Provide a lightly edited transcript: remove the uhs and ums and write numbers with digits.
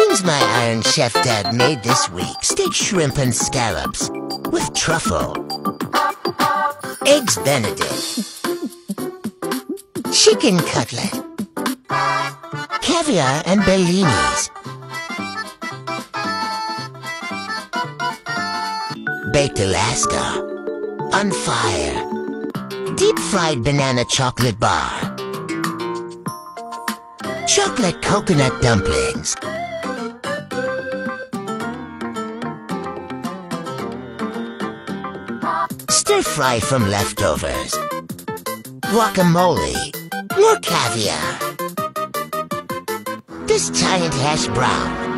Things my Iron Chef Dad made this week: steak, shrimp, and scallops with truffle, eggs Benedict, chicken cutlet, caviar and bellinis, baked Alaska, on fire, deep-fried banana chocolate bar, chocolate coconut dumplings, stir-fry from leftovers, guacamole, more caviar, this giant hash brown,